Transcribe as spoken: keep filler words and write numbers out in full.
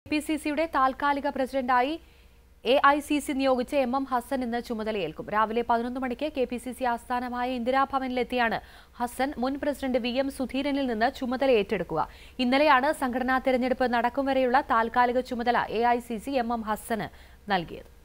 P C സിയുടെ താൽക്കാലിക പ്രസിഡന്റായി എ ഐ സി സി നിയോഗിച്ച എം എം ഹസൻ ഇന്ന് ചുമതലയേൽക്കും. രാവിലെ പതിനൊന്ന് മണിക്ക് കെ പി സി സി ആസ്ഥാനമായ ഇന്ദിരാഭവനിലെത്തിയാണ് ഹസൻ മുൻ പ്രസിഡന്റ് വി എം സുധീരനിൽ നിന്ന് ചുമതല ഏറ്റെടുക്കുക. ഇന്നലെയാണ് സംഘടനാ തെരഞ്ഞെടുപ്പ് നടക്കും വരെയുള്ള താൽക്കാലിക ചുമതല A I C C M M ഹസന് നൽകിയത്.